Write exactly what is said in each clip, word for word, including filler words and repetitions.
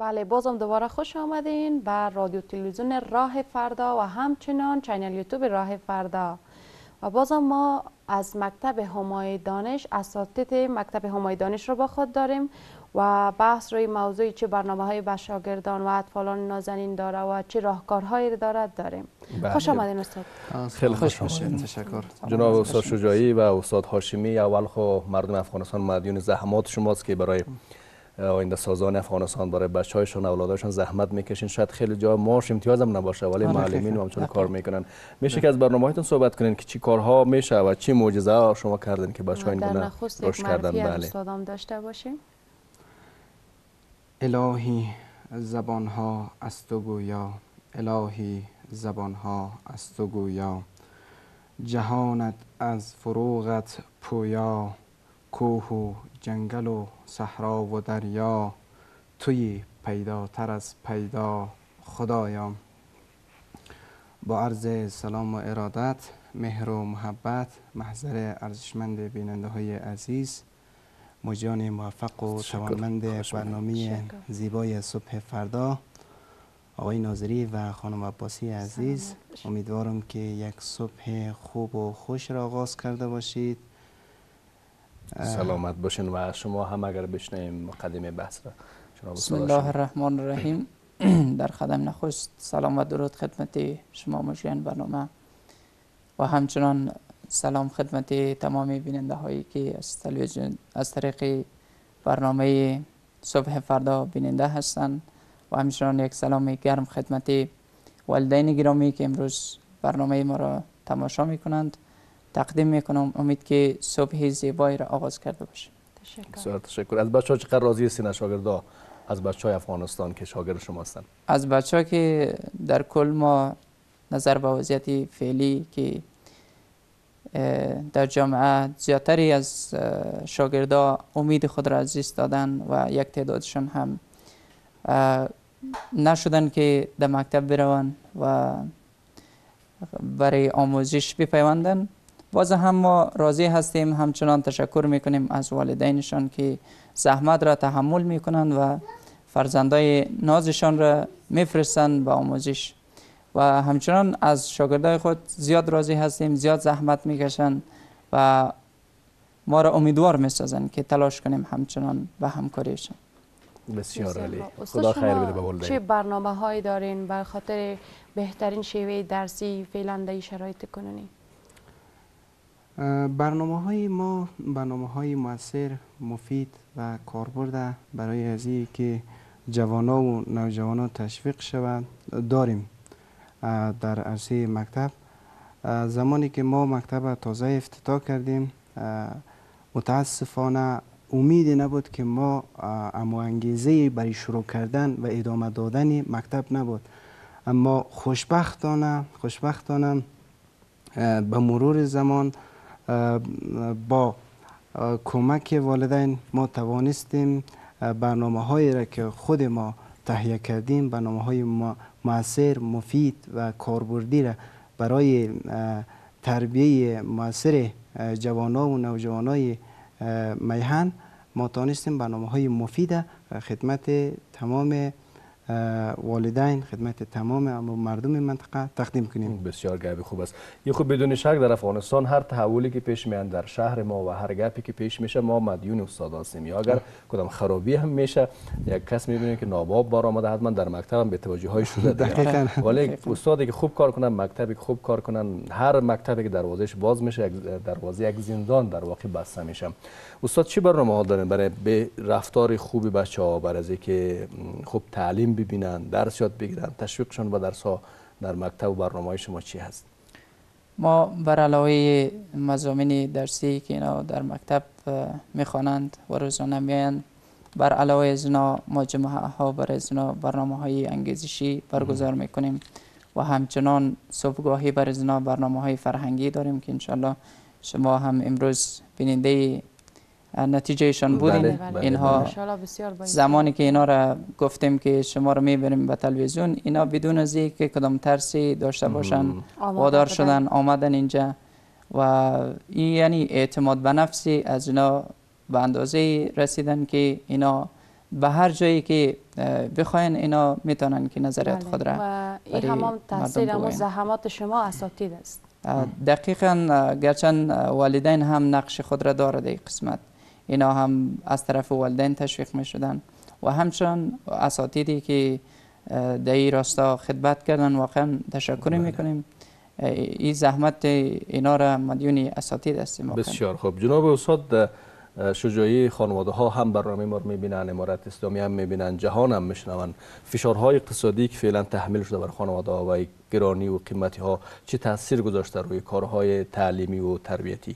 بله، بازم دوباره خوش آمدین به رادیو تلویزیون راه فردا و همچنان چینل یوتیوب راه فردا. و بازم ما از مکتب همای دانش، اساتید مکتب همای دانش رو با خود داریم و بحث روی موضوعی چه برنامه های به شاگردان و اطفالان نازنین داره و چه راهکارهایی دارد داریم. بله. خوش آمدین استاد. خیلی خوش باشید. تشکر. جناب استاد شجاعی و استاد هاشمی، اول خو مردم افغانستان مدیون زحمات شماست که برای آینده سازان افغانستان، برای بچه‌هایشون، اولادشون زحمت میکشین. شاید خیلی جا ماش امتیاز هم نباشه ولی معلمین هم همچنان کار میکنن. میشه که از برنامه‌هاتون صحبت کنین که چی کارها میشه و چی معجزه ها شما کردین که بچه‌ها این گونه رشد کردن؟ بله، استادام داشته باشیم. الهی زبانها از تو گویا، الهی زبانها از تو گویا، جهانت از فروغت پویا، کوه و جنگل و صحرا و دریا، توی پیداتر از پیدا خدایا. با عرض سلام و ارادت، مهر و محبت، محضر ارزشمند بیننده های عزیز، مجریان موفق و توانمند برنامه زیبای صبح فردا، آقای ناظری و خانم عباسی عزیز، امیدوارم که یک صبح خوب و خوش را آغاز کرده باشید. سلامت باشین و شما هم اگر بشنیم مقدمه بحث را. بسم الله الرحمن الرحیم. در خدم نخست سلام و درود خدمت شما مجریان برنامه و همچنان سلام خدمت تمام بیننده هایی که از تلویزیون از طریق برنامه صبح فردا بیننده هستند و همچنان یک سلام گرم خدمت والدین گرامی که امروز برنامه ما را تماشا می کنند تقدیم می کنم. امید که صبح زیبایی را آغاز کرده باشیم. تشکر. تشکر. از بچه‌ها چقدر راضی هستین شاگردا از بچه‌های افغانستان که شاگرد شما هستند؟ از بچه‌ها که در کل ما نظر به وضعیت فعلی که در جامعه زیادتری از شاگردا امید خود را از دست دادن و یک تعدادشان هم نشدن که در مکتب بروند و برای آموزش بپیوندن. باز هم ما راضی هستیم، همچنان تشکر میکنیم از والدینشان که زحمت را تحمل میکنند و فرزندای نازشان را میفرستند به آموزش و همچنان از شاگردای خود زیاد راضی هستیم، زیاد زحمت میکشند و ما را امیدوار میسازند که تلاش کنیم همچنان به همکاریشان. بسیار عالی. خدا خیر بده به والدین. چه برنامه هایی دارین به خاطر بهترین شیوه درسی فعلا در شرایط کنونی؟ برنامه های ما برنامه های مؤثر، مفید و کاربرد برای ازی که جوانا و نوجوانا تشویق شود داریم. در عرصه مکتب زمانی که ما مکتب تازه افتتاح کردیم متاسفانه امیدی نبود که ما اما انگیزه برای شروع کردن و ادامه دادن مکتب نبود، اما خوشبختانه خوشبختانه به مرور زمان با کمک والدین ما توانستیم برنامه هایی را که خود ما تهیه کردیم، برنامه های مؤثر، مفید و کاربردی را برای تربیه مؤثر جوانان و نوجوانای میهن ما توانستیم برنامه های مفید خدمت تمام والدین، خدمت تمام مردم منطقه تقدیم کنیم. بسیار گپی خوب است. یه خوب بدون شک در افغانستان هر تحولی که پیش میاد در شهر ما و هر گپی که پیش میشه ما مدیون استاد هستیم. یا اگر کدام خرابی هم میشه یک کس میبینه که ناباب بار آمده حتما در مکتب هم به توجه های شده دقیقاً. ولی استادی که خوب کار کنن، مکتبی که خوب کار کنن، هر مکتبی که دروازهش باز میشه دروازه یک زندان در واقع بسته میشه. استاد چی برنامه ها دارین برای به رفتار خوبی بچه‌ها، برای اینکه خوب تعلیم ببینن، درس یاد بگیرن، تشویقشون به درس ها در مکتب و برنامه‌های شما چی هست؟ ما بر علاوه مضامین درسی که اینا در مکتب میخوانند و روزانه میآیند، بر علاوه از اینا ما جمعه ها برای از اینا برنامه های انگیزشی برگزار میکنیم و همچنان صبحگاهی برای از اینا برنامه های فرهنگی داریم که انشالله شما هم امروز بیننده نتیجهشان بودین. بله بله اینها بله. زمانی که اینا را گفتیم که شما را میبریم به تلویزیون، اینا بدون از اینکه کدام ترسی داشته باشن وادار شدن آمدن اینجا و این یعنی اعتماد به نفسی از اینا به اندازه رسیدن که اینا به هر جایی که بخواین اینا میتونن که نظریات خود را و این هم تاثیر و زحمات شما اساتید است. دقیقا، گرچند والدین هم نقش خود را دارد این قسمت، اینا هم از طرف والدین تشویق می شدن و همچنان اساتیدی که در این راستا خدمت کردن واقعا تشکر میکنیم. این زحمت اینا را مدیون اساتید هستیم. بسیار خوب. جناب استاد شجاعی، خانواده ها هم برنامه ما رو میبینن، امارت اسلامی هم میبینن، جهان هم میشنون. فشارهای اقتصادی که فعلا تحمیل شده بر خانواده ها و گرانی و قیمتی ها چه تاثیر گذاشته روی کارهای تعلیمی و تربیتی؟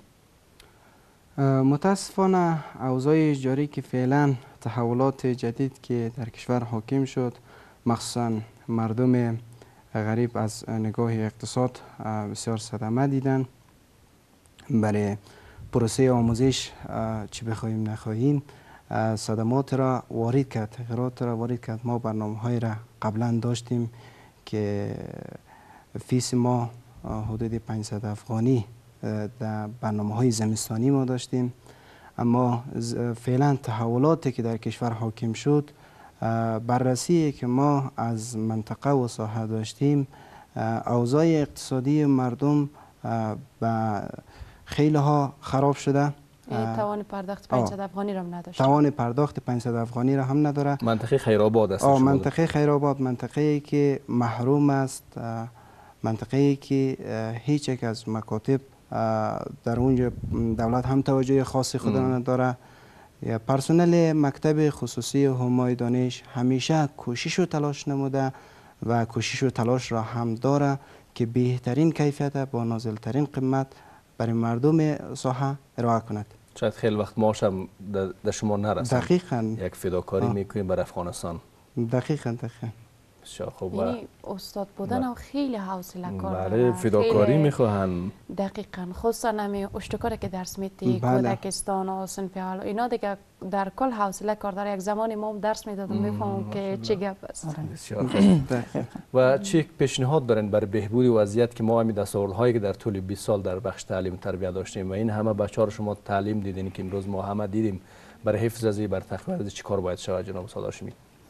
متاسفانه اوضاع جاری که فعلا تحولات جدید که در کشور حاکم شد، مخصوصا مردم غریب از نگاه اقتصاد بسیار صدمه دیدن. برای پروسه آموزش چی بخواهیم نخواهیم صدمات را وارد کرد، تغییرات را وارد کرد. ما برنامه های را قبلا داشتیم که فیس ما حدود پانصد افغانی در برنامه های زمستانی ما داشتیم، اما فعلا تحولاتی که در کشور حاکم شد، بررسی که ما از منطقه و ساحه داشتیم، اوضاع اقتصادی مردم به خیلی ها خراب شده. توان پرداخت پانصد افغانی را هم نداشت. توان پرداخت پانصد افغانی را هم نداره. منطقه خیرآباد است. منطقه خیرآباد منطقه ای که محروم است، منطقه ای که هیچ یک از مکاتب در اونجا دولت هم توجه خاصی خود را نداره. پرسنل مکتب خصوصی همای دانش همیشه کوشش و تلاش نموده و کوشش و تلاش را هم داره که بهترین کیفیت با نازلترین قیمت برای مردم ساحه ارائه کند. شاید خیلی وقت ماش هم در شما نرسد. دقیقاً. یک فداکاری میکنیم برای افغانستان. دقیقاً دقیقاً. بسیار خوب. یعنی استاد بودن هم خیلی حوصله کار داره. برای فداکاری میخواهن. دقیقاً. خصوصا نمی اشتکاری که درس میتی، کودکستان و صنف اول اینا دیگه در کل حوصله کار داره. یک زمانی ما درس میدادم میفهمم که چه گپ است. بسیار خوب. و چه پیشنهاد دارین برای بهبود وضعیت که ما همین دستاوردهایی که در طول بیست سال در بخش تعلیم تربیت داشتیم و این همه بچه‌ها رو شما تعلیم دیدین که امروز ما همه دیدیم، برای حفظ از بر تقویت از چه کار باید شود جناب استاد هاشمی؟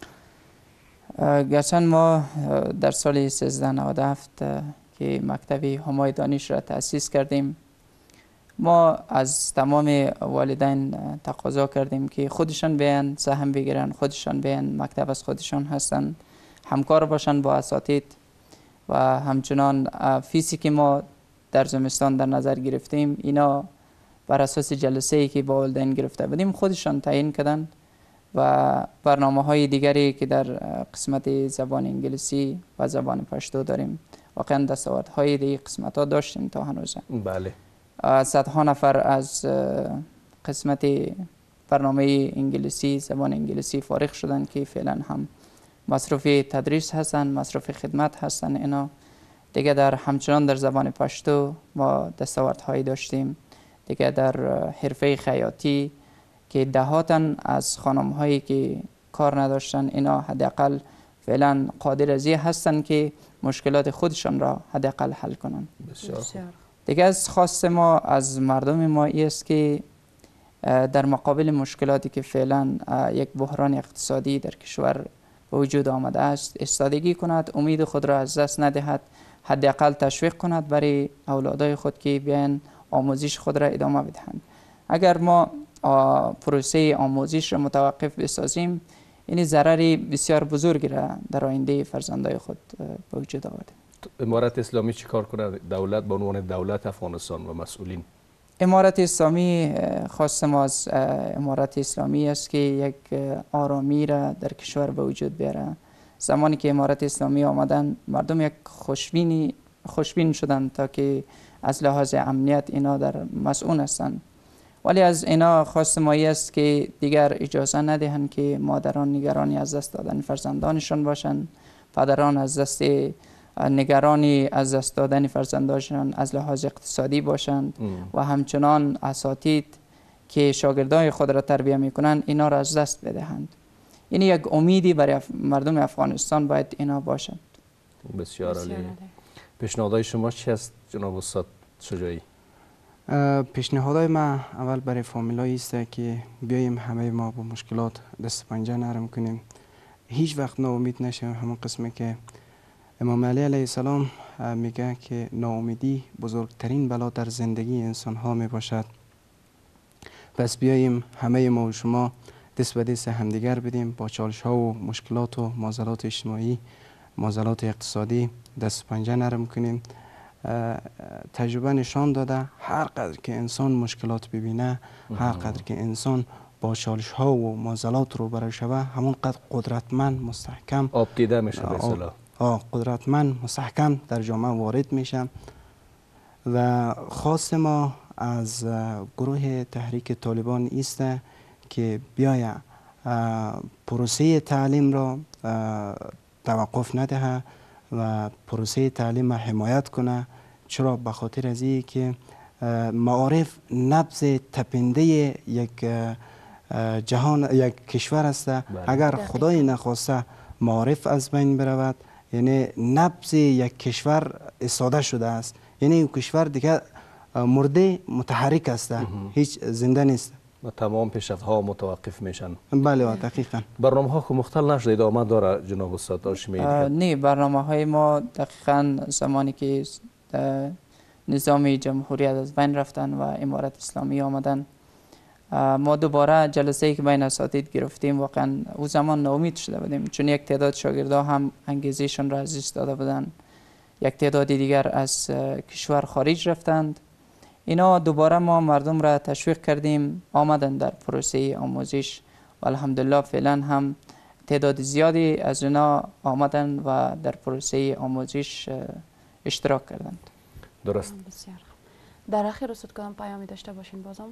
گرچند ما در سال سیزده نود و هفت که مکتب همای دانش را تأسیس کردیم، ما از تمام والدین تقاضا کردیم که خودشان بیان سهم بگیرن، خودشان بیان مکتب از خودشان هستن، همکار باشن با اساتید و همچنان فیسی که ما در زمستان در نظر گرفتیم اینا بر اساس جلسه ای که با والدین گرفته بودیم خودشان تعیین کردن و برنامه های دیگری که در قسمت زبان انگلیسی و زبان پشتو داریم. واقعا دستاوردهای دیگه قسمت ها داشتیم تا هنوز. بله. صدها نفر از قسمت برنامه انگلیسی زبان انگلیسی فارغ شدن که فعلا هم مصروف تدریس هستن، مصروف خدمت هستن. اینا دیگه در همچنان در زبان پشتو ما دستاوردهایی داشتیم. دیگه در حرفه خیاطی که دهاتن از خانم هایی که کار نداشتن، اینا حداقل فعلا قادر از این هستن که مشکلات خودشان را حداقل حل کنن. بسیار. دیگه از خواست ما از مردم ما این است که در مقابل مشکلاتی که فعلا یک بحران اقتصادی در کشور به وجود آمده است ایستادگی کند، امید خود را از دست ندهد، حداقل تشویق کند برای اولادای خود که بیان آموزش خود را ادامه بدهند. اگر ما پروسه آموزش را متوقف بسازیم، این ضرری بسیار بزرگی را در آینده فرزندای خود به وجود آورده. امارت اسلامی چی کار کنه؟ دولت به عنوان دولت افغانستان و مسئولین. امارت اسلامی خواست ما از امارت اسلامی است که یک آرامی را در کشور به وجود بیاره. زمانی که امارت اسلامی آمدن مردم یک خوشبینی خوشبین شدن تا که از لحاظ امنیت اینا در مسئول هستند. ولی از اینا خواست ما است که دیگر اجازه ندهند که مادران نگرانی از دست دادن فرزندانشان باشند، پدران از دست نگرانی از دست دادن فرزندانشان از لحاظ اقتصادی باشند و همچنان اساتید که شاگردای خود را تربیت میکنند اینا را از دست بدهند. این یک امیدی برای مردم افغانستان باید اینا باشند. بسیار عالی. پیشنهادهای شما چی است جناب استاد شجاعی؟ پیشنهادهای ما اول برای فامیلایی است که بیاییم همه ما با مشکلات دست پنجه نرم کنیم. هیچ وقت ناامید نشیم. همون قسمی که امام علی علیه السلام میگه که ناامیدی بزرگترین بلا در زندگی انسان ها می باشد. پس بیاییم همه ما و شما دست به دست همدیگر بدیم، با چالش ها و مشکلات و معضلات اجتماعی، معضلات اقتصادی دست پنجه نرم کنیم. تجربه نشان داده هر قدر که انسان مشکلات ببینه، هر قدر که انسان با چالش ها و معضلات رو برای شوه، همون قدر قدرتمند، مستحکم، آب دیده میشه به اصطلاح. آه قدرتمند، مستحکم در جامعه وارد میشه. و خواست ما از گروه تحریک طالبان است که بیاید پروسه تعلیم را توقف ندهد و پروسه تعلیم را حمایت کنه. چرا؟ به خاطر از این که معارف نبض تپنده یک جهان، یک کشور است. اگر خدای نخواسته معارف از بین برود، یعنی نبض یک کشور استاده شده است، یعنی این کشور دیگه مرده متحرک است، هیچ زنده نیست و تمام پیشرفت‌ها متوقف میشن. بله دقیقا. برنامه ها که مختل نشده ادامه داره جناب استاد هاشمی؟ نه، برنامه های ما دقیقا زمانی که نظام جمهوریت از بین رفتن و امارت اسلامی آمدن، ما دوباره جلسه ای که بین اساتید گرفتیم، واقعا او زمان ناامید شده بودیم، چون یک تعداد شاگردا هم انگیزشون را از دست داده بودن، یک تعداد دیگر از کشور خارج رفتند. اینا دوباره ما مردم را تشویق کردیم آمدن در پروسه آموزش و الحمدلله فعلا هم تعداد زیادی از اینا آمدن و در پروسه آموزش اشتراک کردند. درست. بسیار. در اخیر استاد کدام پیامی داشته باشین بازم؟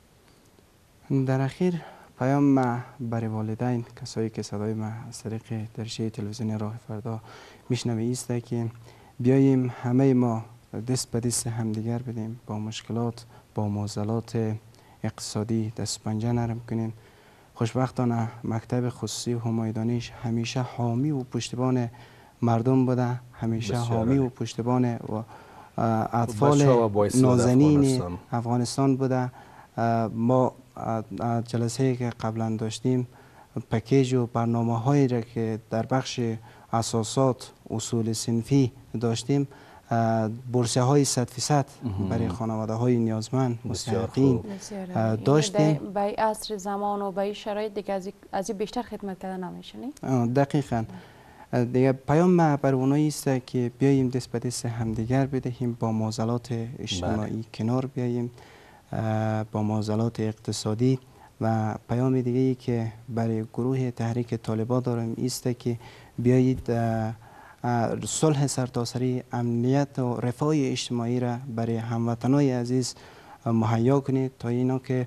در اخیر پیام ما برای والدین، کسایی که صدای ما از طریق درشه تلویزیونی راه فردا میشنوه است که بیاییم همه ما دست به دست همدیگر بدیم، با مشکلات، با معضلات اقتصادی دست پنجه نرم کنیم. خوشبختانه مکتب خصوصی همای دانش همیشه حامی و پشتیبان مردم بوده، همیشه حامی و پشتیبان و اطفال نازنین افغانستان. افغانستان بوده. ما جلسه که قبلا داشتیم پکیج و برنامه هایی را که در بخش اساسات اصول صنفی داشتیم، بورسیه های صد فیصد برای خانواده های نیازمند مستحقین داشتیم. به عصر زمان و به شرایط دیگه از این بیشتر خدمت کردن نمیشه. دقیقاً. دیگه پیام ما بر اونایی است که بیاییم دست به دست همدیگر بدهیم، با معضلات اجتماعی کنار بیاییم، با معضلات اقتصادی. و پیام دیگه ای که برای گروه تحریک طالبان دارم است که بیایید صلح سرتاسری، امنیت و رفاه اجتماعی را برای هموطنای عزیز مهیا کنید تا اینا که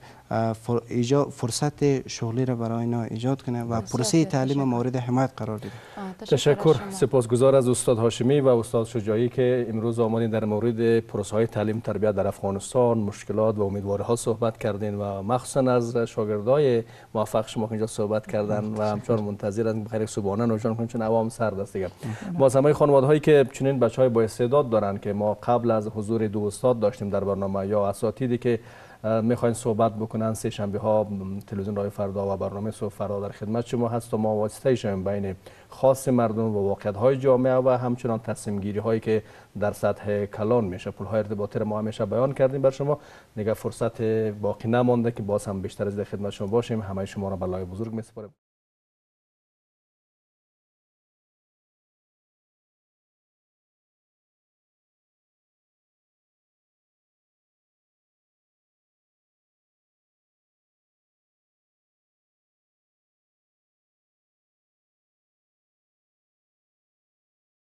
فرصت شغلی را برای اینا ایجاد کنه و پروسه تعلیم مورد حمایت قرار بده. تشکر. سپاسگزار از استاد هاشمی و استاد شجاعی که امروز آمدین در مورد پروسه های تعلیم تربیت در افغانستان، مشکلات و امیدواری ها صحبت کردین و مخصوصا از شاگردای موفق شما که اینجا صحبت کردن و همچنان منتظرن بخیر صبحانه نوشان کنن چون عوام سرد است دیگه. باز همه خانواده هایی که چنین بچهای با استعداد دارن که ما قبل از حضور دو استاد داشتیم در برنامه یا اساتیدی که میخواین صحبت بکنن، سه شنبه ها تلویزیون راه فردا و برنامه صبح فردا در خدمت شما هست و ما واسطه شیم بین خاص مردم و واقعیت های جامعه و همچنان تصمیم گیری هایی که در سطح کلان میشه، پول های ارتباطی ما همیشه بیان کردیم بر شما. دیگه فرصت باقی نمانده که باز هم بیشتر از خدمت شما باشیم. همه شما را به لای بزرگ میسپارم.